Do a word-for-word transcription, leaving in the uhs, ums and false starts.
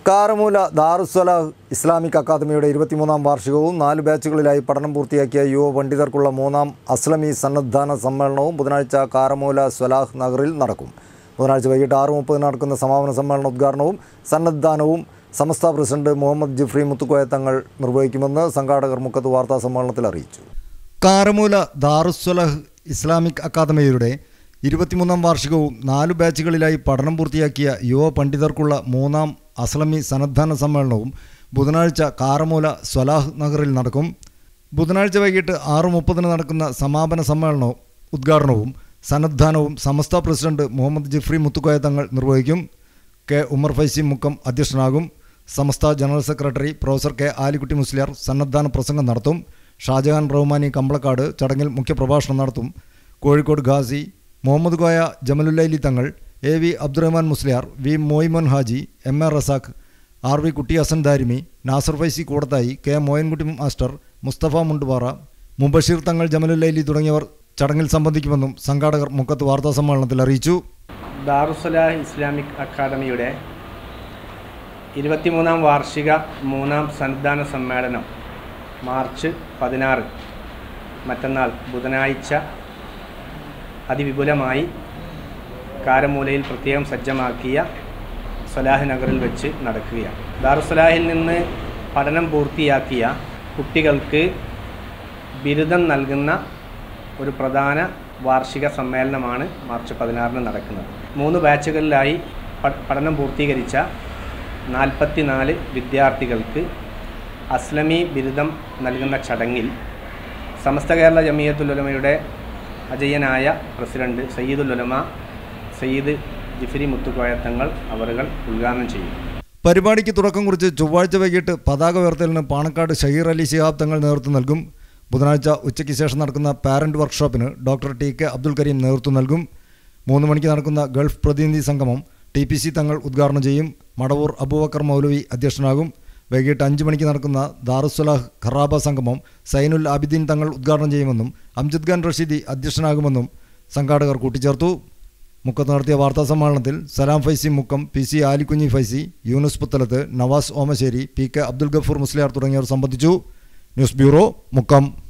Karamoola ദാറുസ്സലാഹ് Islamic അക്കാദമിയുടെ ഇരുപത്തിമൂന്നാം വാർഷികവും നാല് ബാച്ചുകളിലായി പഠനം പൂർത്തിയാക്കിയ യുവ പണ്ഡിതർക്കുള്ള മൂന്നാം അസ്ലമി സന്നദ്ധാന സമ്മേളനവും ബുധനാഴ്ച കാരമൂല സ്വലാഹ് നഗറിൽ നടക്കും. ബുധനാഴ്ച വൈകിട്ട് ആറ് മുപ്പതിന് നടക്കുന്ന സമാപന സമ്മേളന ഉദ്ഘാടനവും സന്നദ്ധാനവും സമസ്ത പ്രസിഡന്റ് മുഹമ്മദ് ജിഫ്രി മുത്തുക്കോയ തങ്ങൾ നിർവഹിക്കുമെന്ന് സംഘാടകർ മുക്കത്ത് വാർത്താ സമ്മേളനത്തിൽ അറിയിച്ചു. കാരമൂല ദാറുസ്സലാഹ് ഇസ്ലാമിക് അക്കാദമിയുടെ ഇരുപത്തിമൂന്നാം വാർഷികവും നാലു ബാച്ചുകളിലായി പഠനം പൂർത്തിയാക്കിയ യുവ പണ്ഡിതർക്കുള്ള മൂന്നാം അസ്ലമി സന്നദ്ധാന സമ്മേളനവും ബുധനാഴ്ച കാരമൂല സ്വലാഹ് നഗറിൽ നടക്കും. ബുധനാഴ്ച വൈകിട്ട് ആറ് മുപ്പതിന് നടക്കുന്ന സമാപന സമ്മേളനവും ഉദ്ഘാടനവും സന്നദ്ധാനവും സമസ്ത പ്രസിഡന്റ് മുഹമ്മദ് ജിഫ്രി മുത്തുക്കോയ തങ്ങൾ നിർവഹിക്കും. കെ ഉമർ ഫൈസി മുക്കം അധ്യക്ഷനാകും. Samastha general secretary professor K Alikutty Musliyar സന്നദ്ധാന പ്രസംഗം നടത്തും. ഷാജഹാൻ റഹ്മാനി കമ്പളക്കാട് ചടങ്ങിൽ മുഖ്യപ്രഭാഷണം നടത്തും. Kozhikode Khasi Muhammad Koya Jamalullaili Thangal, A V Abdurahman Musliyar, V Moyimon Haji, M A Razak, R V Kutty Hasan Darimi, Nasar Faizy Koodathai, K Moyankutty master, Mustafa Mundupara, Mubashir Thangal Jamalullaili തുടങ്ങിയവർ ചടങ്ങിൽ സംബന്ധിക്കുമെന്നും സംഘാടകർ മുക്കത്ത് വാർത്താ സമ്മേളനത്തിൽ അറിയിച്ചു. ദാറുസ്സലാഹ് ഇസ്ലാമിക് അക്കാദമിയുടെ ഇരുപത്തിമൂന്നാം വാർഷിക മൂന്നാം സന്നദ്ധാന സമ്മേളനം മാർച്ച് പതിനാറ് മറ്റന്നാൾ ബുധനാഴ്ച അതിവിപുലമായി കാരമൂലയിൽ പ്രത്യേകം സജ്ജമാക്കിയ സ്വലാഹ് നഗറിൽ വെച്ച് നടക്കുകയാണ്. ദാറുസ്സലാഹിൽ നിന്ന് പഠനം പൂർത്തിയാക്കിയ കുട്ടികൾക്ക് ബിരുദം നൽകുന്ന ഒരു പ്രധാന വാർഷിക സമ്മേളനമാണ് മാർച്ച് പതിനാറിന് നടക്കുന്നത്. മൂന്ന് ബാച്ചുകളിലായി പഠനം പൂർത്തീകരിച്ച നാൽപ്പത്തി നാല് വിദ്യാർത്ഥികൾക്ക് അസ്ലമി ബിരുദം നൽകുന്ന ചടങ്ങിൽ സമസ്ത കേരള ജമിയത്തുൽ ഉലമയുടെ അജയ്യനായ പ്രസിഡന്റ് സയ്യിദുൽ ഉലമ സയ്യിദ് ജിഫ്രി മുത്തുക്കോയ തങ്ങൾ അവറുകൾ ഉദ്ഘാടനം ചെയ്യും. പരിപാടിക്ക് തുടക്കം കുറിച്ച് ചൊവ്വാഴ്ച വൈകിട്ട് പതാക ഉയർത്തലിന് പാണക്കാട് ഷഹീർ അലി ശിഹാബ് തങ്ങൾ നേതൃത്വം നൽകും. ബുധനാഴ്ച ഉച്ചയ്ക്ക് ശേഷം നടക്കുന്ന പാരന്റ് വർക്ക്ഷോപ്പിന് doctor T K Abdul Kareem നേതൃത്വം നൽകും. മൂന്ന് മണിക്ക് നടക്കുന്ന ഗൾഫ് പ്രതിനിധി സംഗമം ടി പി സി തങ്ങൾ ഉദ്ഘാടനം ചെയ്യും. മടവൂർ അബൂബക്കർ മൗലവി അധ്യക്ഷനാകും. വൈകിട്ട് അഞ്ച് മണിക്ക് നടക്കുന്ന ദാറുസ്സലാഹ് ഖറാബ സംഗമം സൈനുൽ ആബിദീൻ തങ്ങൾ ഉദ്ഘാടനം ചെയ്യുമെന്നും അംജദ് ഖാൻ റഷീദി അധ്യക്ഷനാകുമെന്നും സംഘാടകർ കൂട്ടിച്ചേർത്തു. മുക്കത്ത് നടത്തിയ വാർത്താ സമ്മേളനത്തിൽ Salam Faizy Mukkam, P C Alikunhi Faizy, Yunus Puthalath, Navas Omassery, P K Abdul Gafoor Musliyar തുടങ്ങിയവർ സംബന്ധിച്ചു. News bureau Mukkam.